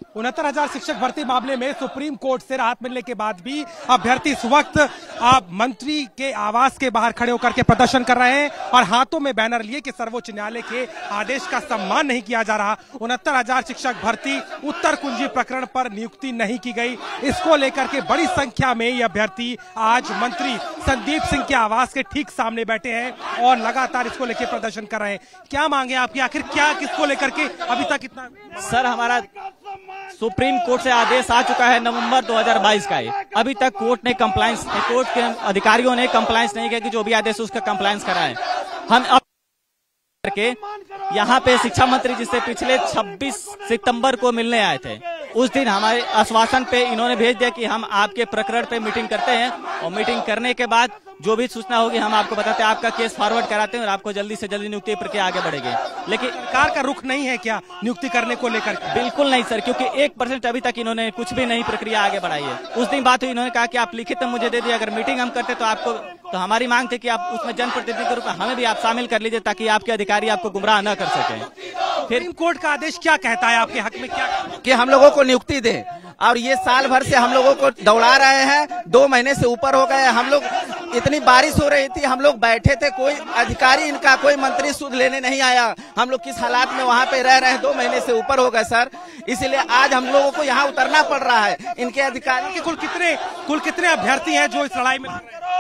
69,000 शिक्षक भर्ती मामले में सुप्रीम कोर्ट से राहत मिलने के बाद भी अभ्यर्थी इस वक्त मंत्री के आवास के बाहर खड़े होकर के प्रदर्शन कर रहे हैं और हाथों में बैनर लिए कि सर्वोच्च न्यायालय के आदेश का सम्मान नहीं किया जा रहा। 69,000 शिक्षक भर्ती उत्तर कुंजी प्रकरण पर नियुक्ति नहीं की गई, इसको लेकर के बड़ी संख्या में ये अभ्यर्थी आज मंत्री संदीप सिंह के आवास के ठीक सामने बैठे हैं और लगातार इसको लेकर प्रदर्शन कर रहे हैं। क्या मांगे आपकी, आखिर क्या किसको लेकर के अभी तक इतना? सर, हमारा सुप्रीम कोर्ट से आदेश आ चुका है नवंबर 2022 का है। अभी तक कोर्ट के अधिकारियों ने कंप्लायंस नहीं किया कि जो भी आदेश उसका कंप्लायंस कराएं। हम अब करके यहाँ पे शिक्षा मंत्री जी से पिछले 26 सितंबर को मिलने आए थे। उस दिन हमारे आश्वासन पे इन्होंने भेज दिया कि हम आपके प्रकरण पे मीटिंग करते हैं और मीटिंग करने के बाद जो भी सूचना होगी हम आपको बताते हैं, आपका केस फॉरवर्ड कराते हैं और आपको जल्दी से जल्दी नियुक्ति प्रक्रिया आगे बढ़ेगी। लेकिन सरकार का रुख नहीं है क्या नियुक्ति करने को लेकर? बिल्कुल नहीं सर, क्योंकि 1% अभी तक इन्होंने कुछ भी नहीं प्रक्रिया आगे बढ़ाई है। उस दिन बात हुई, इन्होंने कहा कि आप लिखित में मुझे दे दिए, अगर मीटिंग हम करते तो आपको, तो हमारी मांग थी कि आप उसमें जनप्रतिनिधि के रूप में हमें भी आप शामिल कर लीजिए ताकि आपके अधिकारी आपको गुमराह न कर सके। फिर कोर्ट का आदेश क्या कहता है आपके हक में, क्या कि हम लोगों को नियुक्ति दे, और ये साल भर से हम लोगों को दौड़ा रहे हैं। 2 महीने से ऊपर हो गए। हम लोग, इतनी बारिश हो रही थी, हम लोग बैठे थे, कोई अधिकारी इनका, कोई मंत्री सुध लेने नहीं आया। हम लोग किस हालात में वहाँ पे रह रहे हैं, 2 महीने से ऊपर हो गए सर। इसलिए आज हम लोगों को यहाँ उतरना पड़ रहा है। इनके अधिकारी के कुल कितने अभ्यर्थी हैं जो इस लड़ाई में?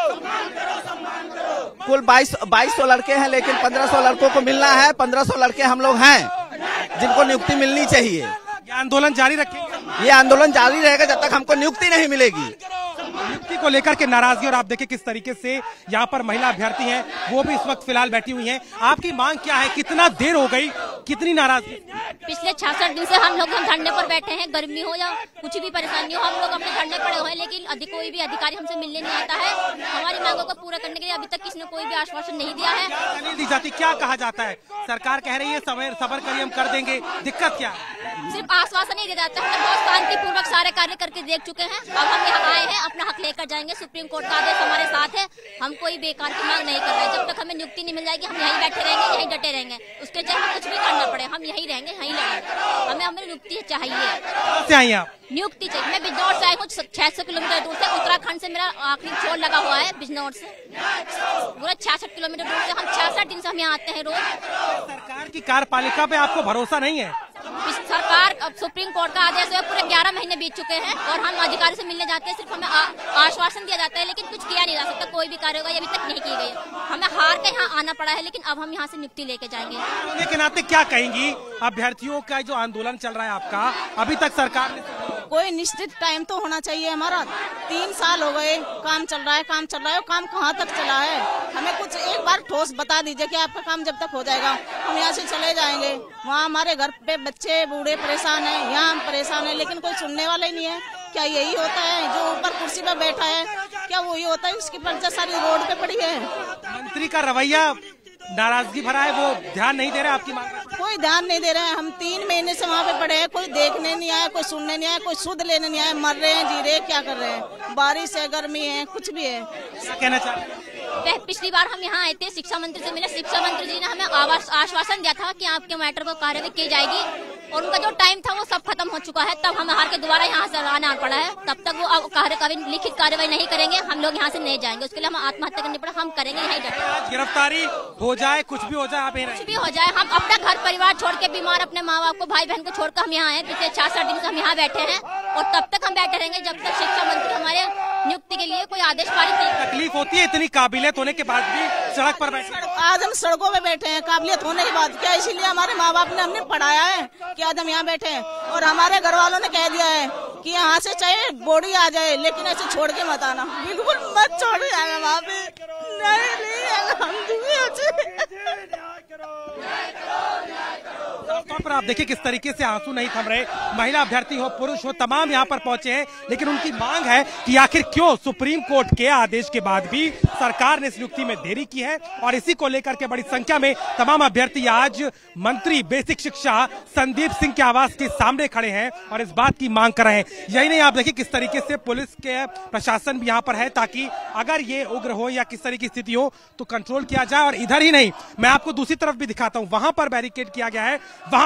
कुल 2200 लड़के हैं, लेकिन 1500 लड़कों को मिलना है। 1500 लड़के हम लोग हैं जिनको नियुक्ति मिलनी चाहिए। ये आंदोलन जारी रखेंगे? ये आंदोलन जारी रहेगा जब तक हमको नियुक्ति नहीं मिलेगी। नियुक्ति को लेकर के नाराजगी, और आप देखिए किस तरीके से यहाँ पर महिला अभ्यर्थी हैं, वो भी इस वक्त फिलहाल बैठी हुई हैं। आपकी मांग क्या है, कितना देर हो गई, कितनी नाराजगी? पिछले 66 दिन से हम लोग धरने पर बैठे हैं, गर्मी हो या कुछ भी परेशानी हो, हम लोग अपने धरने पड़े हुए हैं, लेकिन कोई भी अधिकारी हमसे मिलने नहीं आता है। हमारी मांगों को पूरा करने के लिए अभी तक किसी ने कोई भी आश्वासन नहीं दिया है। नहीं दी जाती, क्या कहा जाता है? सरकार कह रही है सबर करिए, हम कर देंगे, दिक्कत क्या है? सिर्फ आश्वासन नहीं दिया जाता है। बहुत शांतिपूर्वक सारे कार्य करके देख चुके हैं, अब हम यहाँ आए हैं, अपना हक लेकर जाएंगे। सुप्रीम कोर्ट का आदेश हमारे साथ है, हम कोई बेकार की मांग नहीं कर रहे हैं। जब तक हमें नियुक्ति नहीं मिल जाएगी हम यहीं बैठे रहेंगे, यहीं डटे रहेंगे। उसके चाहे कुछ भी करना पड़े, हम यहीं रहेंगे, यहीं लड़ेंगे। हमें नियुक्ति चाहिए, नियुक्ति चाहिए। मैं बिजनौर से आई हूँ, 600 किलोमीटर दूर से। उत्तराखंड से मेरा आखिरी छोर लगा हुआ है बिजनौर से, पूरा 66 किलोमीटर दूर से। हम 66 दिन से हम यहाँ आते हैं रोज। सरकार की कार्यपालिका पे आपको भरोसा नहीं है? सरकार, अब सुप्रीम कोर्ट का आदेश है, पूरे 11 महीने बीत चुके हैं और हम अधिकारी से मिलने जाते हैं, सिर्फ हमें आश्वासन दिया जाता है, लेकिन कुछ किया नहीं जा सकता। कोई भी कार्यवाही अभी तक नहीं की गई। हमें हार के यहाँ आना पड़ा है, लेकिन अब हम यहाँ से नियुक्ति लेके जाएंगे। लेकिन नाते क्या कहेंगी, अभ्यर्थियों का जो आंदोलन चल रहा है आपका, अभी तक सरकार ने कोई निश्चित टाइम तो होना चाहिए। हमारा 3 साल हो गए, काम चल रहा है, काम कहाँ तक चला है? हमें कुछ एक बार ठोस बता दीजिए कि आपका काम जब तक हो जाएगा हम यहाँ से चले जाएंगे। वहाँ हमारे घर पे बच्चे बूढ़े परेशान हैं, यहाँ हम परेशान हैं, लेकिन कोई सुनने वाला ही नहीं है। क्या यही होता है जो ऊपर कुर्सी पर बैठा है, क्या वही होता है? उसकी पर्चा सारी रोड पे पड़ी है। मंत्री का रवैया नाराजगी भरा है, वो ध्यान नहीं दे रहे आपकी मांग? कोई ध्यान नहीं दे रहे हैं। हम 3 महीने से वहाँ पे पड़े हैं, कोई देखने नहीं आया, कोई सुनने नहीं आया, कोई सुध लेने नहीं आया। मर रहे हैं, जी रहे, क्या कर रहे हैं? बारिश है, गर्मी है, कुछ भी है। क्या कहना चाहते हैं? पिछली बार हम यहाँ आए थे, शिक्षा मंत्री से मिले। शिक्षा मंत्री जी ने हमें आश्वासन दिया था कि आपके मैटर पर कार्यवाही की जाएगी, और उनका जो टाइम था वो सब खत्म हो चुका है। तब हमें हार के दोबारा यहाँ से आना पड़ा है। तब तक वो लिखित कार्यवाही नहीं करेंगे, हम लोग यहाँ से नहीं जाएंगे। उसके लिए हम आत्महत्या करनी पड़ा, हम करेंगे यहीं डटे। गिरफ्तारी हो जाए, कुछ भी हो जाए, आप कुछ भी हो जाए, हम अपना घर परिवार छोड़ के, बीमार अपने माँ बाप को, भाई बहन को छोड़कर हम यहाँ आए। पिछले 66 दिन से हम यहाँ बैठे हैं और तब तक हम बैठे रहेंगे जब तक शिक्षा मंत्री हमारे नियुक्ति के लिए कोई आदेश पारित नहीं। तकलीफ होती है इतनी काबिलियत होने के बाद भी सड़क पर बैठे? आज हम सड़कों पे बैठे हैं काबिलियत होने के बाद। क्या इसीलिए हमारे माँ बाप ने हमने पढ़ाया है कि आज हम यहाँ बैठे हैं? और हमारे घर वालों ने कह दिया है कि यहाँ से चाहे बॉडी आ जाए, लेकिन ऐसे छोड़ के मत आना, बिल्कुल मत छोड़ जाना वहाँ पे। तौर पर आप देखिए किस तरीके से आंसू नहीं थम रहे। महिला अभ्यर्थी हो, पुरुष हो, तमाम यहाँ पर पहुंचे हैं, लेकिन उनकी मांग है कि आखिर क्यों सुप्रीम कोर्ट के आदेश के बाद भी सरकार ने इस नियुक्ति में देरी की है। और इसी को लेकर के बड़ी संख्या में तमाम अभ्यर्थी आज मंत्री बेसिक शिक्षा संदीप सिंह के आवास के सामने खड़े हैं और इस बात की मांग कर रहे हैं। यही नहीं, आप देखिए किस तरीके से पुलिस के प्रशासन भी यहाँ पर है, ताकि अगर ये उग्र हो या किस तरह की स्थिति हो तो कंट्रोल किया जाए। और इधर ही नहीं, मैं आपको दूसरी तरफ भी दिखाता हूँ, वहां पर बैरिकेड किया गया है, वहां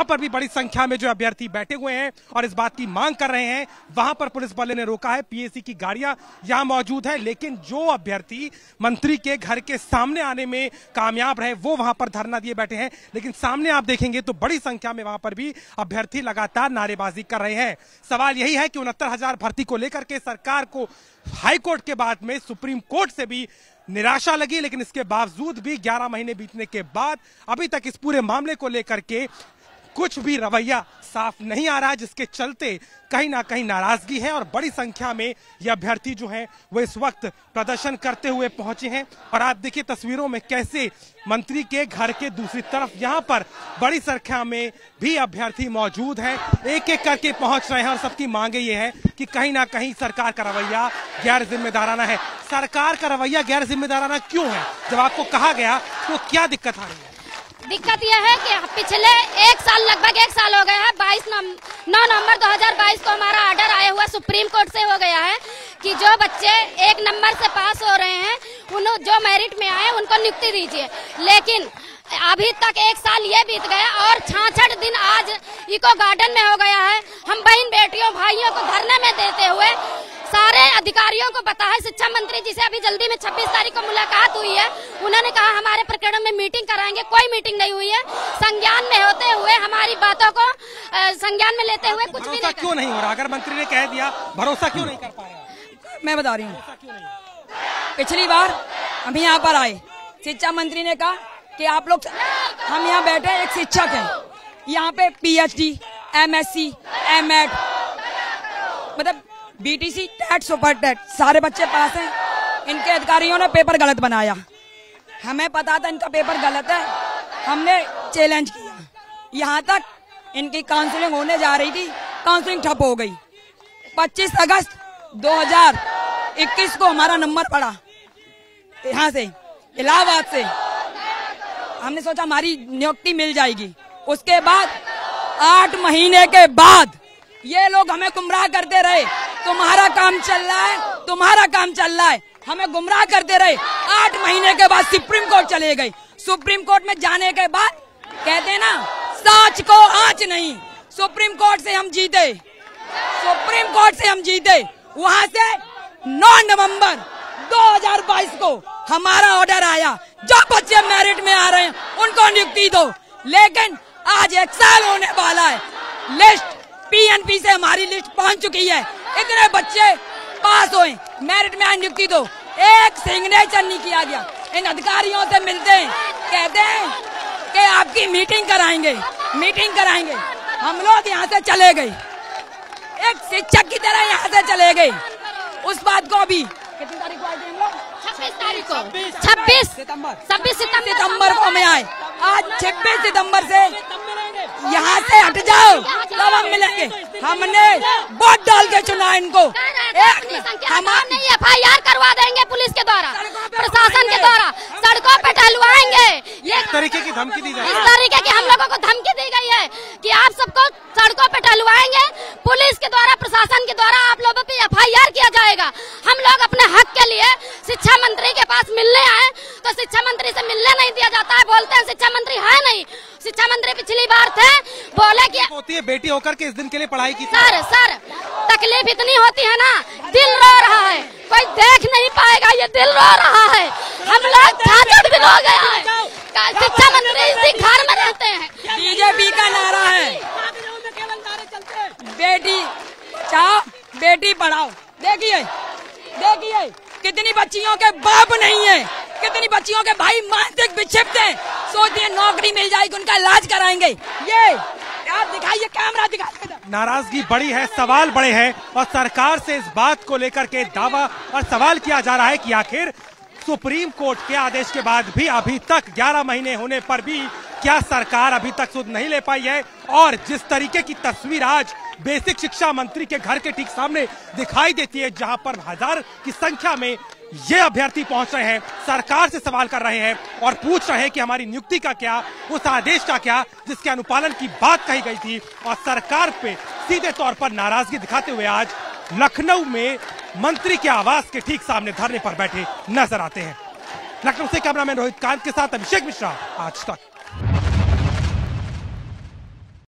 वहां पर भी बड़ी संख्या में जो अभ्यर्थी बैठे हुए हैं और इस बात की मांग कर रहे हैं। वहां पर पुलिस बल ने रोका है, पीएसी की गाड़ियां यहां मौजूद है, लेकिन जो अभ्यर्थी मंत्री के घर के सामने आने में कामयाब रहे वो वहां पर धरना दिए बैठे हैं। लेकिन सामने आप देखेंगे तो बड़ी संख्या में वहां पर भी अभ्यर्थी लगातार नारेबाजी कर रहे हैं। सवाल यही है कि 69,000 भर्ती को लेकर के सरकार को हाईकोर्ट के बाद में सुप्रीम कोर्ट से भी निराशा लगी, लेकिन इसके बावजूद भी 11 महीने बीतने के बाद अभी तक इस पूरे मामले को लेकर के कुछ भी रवैया साफ नहीं आ रहा, जिसके चलते कहीं ना कहीं नाराजगी है और बड़ी संख्या में ये अभ्यर्थी जो हैं वो इस वक्त प्रदर्शन करते हुए पहुंचे हैं। और आप देखिए तस्वीरों में कैसे मंत्री के घर के दूसरी तरफ यहां पर बड़ी संख्या में भी अभ्यर्थी मौजूद हैं, एक एक करके पहुंच रहे हैं और सबकी मांगे ये है कि कहीं ना कहीं सरकार का रवैया गैर जिम्मेदाराना है। सरकार का रवैया गैर जिम्मेदाराना क्यों है? जब आपको कहा गया तो क्या दिक्कत आ रही है? दिक्कत यह है कि पिछले लगभग एक साल हो गया है। 9 नवंबर 2022 को हमारा ऑर्डर आया हुआ सुप्रीम कोर्ट से हो गया है कि जो बच्चे 1 नंबर से पास हो रहे हैं जो मेरिट में आए उनको नियुक्ति दीजिए। लेकिन अभी तक 1 साल ये बीत गया और 66 दिन आज इको गार्डन में हो गया है। हम बहन बेटियों भाइयों को धरने में देते हुए सारे अधिकारियों को पता है। शिक्षा मंत्री जी से अभी जल्दी में 26 तारीख को मुलाकात हुई है, उन्होंने कहा हमारे प्रकरण में मीटिंग कराएंगे, कोई मीटिंग नहीं हुई है। संज्ञान में होते हुए हमारी बातों को संज्ञान में लेते हुए कुछ भी नहीं। क्यों नहीं हो रहा? अगर मंत्री ने कह दिया, भरोसा क्यों नहीं कर पा रहे? मैं बता रही हूँ, पिछली बार हम यहाँ पर आए, शिक्षा मंत्री ने कहा कि आप लोग, हम यहाँ बैठे एक शिक्षक हैं, यहाँ पे PhD, MSc, M.Ed, मतलब BTC, टेट, सुपर टेट सारे बच्चे पास हैं। इनके अधिकारियों ने पेपर गलत बनाया, हमें पता था इनका पेपर गलत है, हमने चैलेंज किया। यहाँ तक इनकी काउंसलिंग होने जा रही थी, काउंसलिंग ठप हो गई। 25 अगस्त 2021 को हमारा नंबर पड़ा यहाँ से, इलाहाबाद से। हमने सोचा हमारी नियुक्ति मिल जाएगी। उसके बाद 8 महीने के बाद ये लोग हमें गुमराह करते रहे, तुम्हारा काम चल रहा है, तुम्हारा काम चल रहा है, हमें गुमराह करते रहे। 8 महीने के बाद सुप्रीम कोर्ट चले गए। सुप्रीम कोर्ट में जाने के बाद कहते ना, सच को आंच नहीं, सुप्रीम कोर्ट से हम जीते, सुप्रीम कोर्ट से हम जीते। वहां से 9 नवंबर 2022 को हमारा ऑर्डर आया, जो बच्चे मेरिट में आ रहे हैं उनको नियुक्ति दो। लेकिन आज 1 साल होने वाला है, लिस्ट PNP से हमारी लिस्ट पहुंच चुकी है, इतने बच्चे पास हुए, मेरिट में नियुक्ति दो, एक सिग्नेचर नहीं किया गया। इन अधिकारियों से मिलते हैं, कहते हैं कि आपकी मीटिंग कराएंगे, मीटिंग कराएंगे। हम लोग यहाँ से चले गए, एक शिक्षक की तरह यहाँ से चले गए। उस बात को अभी कितनी तारीख को आए थे हम लोग? 26 तारीख को, 26 सितंबर को मैं आए। आज 26 सितंबर से यहाँ से हट जाओ, तब हम मिलेंगे। हमने वोट डाल के चुना इनको। हम नहीं FIR करवा देंगे पुलिस के द्वारा, प्रशासन के द्वारा, सड़कों पे टहलवाएंगे। ये इस तरीके की धमकी दी जाए, इस तरीके की हम लोगों को धमकी दी गई है कि आप सबको सड़कों पे टहलवाएंगे, पुलिस के द्वारा, प्रशासन के द्वारा आप लोगों पे FIR किया जाएगा। हम लोग अपने हक के लिए शिक्षा मंत्री के पास मिलने आए तो शिक्षा मंत्री से मिलने नहीं दिया जाता है, बोलते हैं शिक्षा मंत्री है नहीं। शिक्षा मंत्री पिछली बार थे, बोले कि होती है बेटी होकर के इस दिन के लिए पढ़ाई की। सर तकलीफ इतनी होती है ना, दिल रो रहा है, कोई देख नहीं पाएगा, ये दिल रो रहा है। हम लोग 66 दिन हो गया है, शिक्षा मंत्री इसी घर में रहते हैं। BJP का नारा है, बेटी बचाओ बेटी पढ़ाओ। देखिए देखिए कितनी बच्चियों के बाप नहीं है, कितनी बच्चियों के भाई मानसिक विक्षिप्त हैं, सोचते हैं नौकरी मिल जाएगी, उनका इलाज कराएंगे। ये आप दिखाइए, कैमरा दिखाइए। नाराजगी बड़ी है, सवाल बड़े हैं और सरकार से इस बात को लेकर के दावा और सवाल किया जा रहा है कि आखिर सुप्रीम कोर्ट के आदेश के बाद भी अभी तक 11 महीने होने पर भी क्या सरकार अभी तक सुध नहीं ले पाई है। और जिस तरीके की तस्वीर आज बेसिक शिक्षा मंत्री के घर के ठीक सामने दिखाई देती है, जहां पर 1000 की संख्या में ये अभ्यर्थी पहुंच रहे हैं, सरकार से सवाल कर रहे हैं और पूछ रहे हैं कि हमारी नियुक्ति का क्या, उस आदेश का क्या जिसके अनुपालन की बात कही गई थी। और सरकार पे सीधे तौर पर नाराजगी दिखाते हुए आज लखनऊ में मंत्री के आवास के ठीक सामने धरने पर बैठे नजर आते हैं। लखनऊ से कैमरामैन रोहित कांत के साथ अभिषेक मिश्रा, आज तक।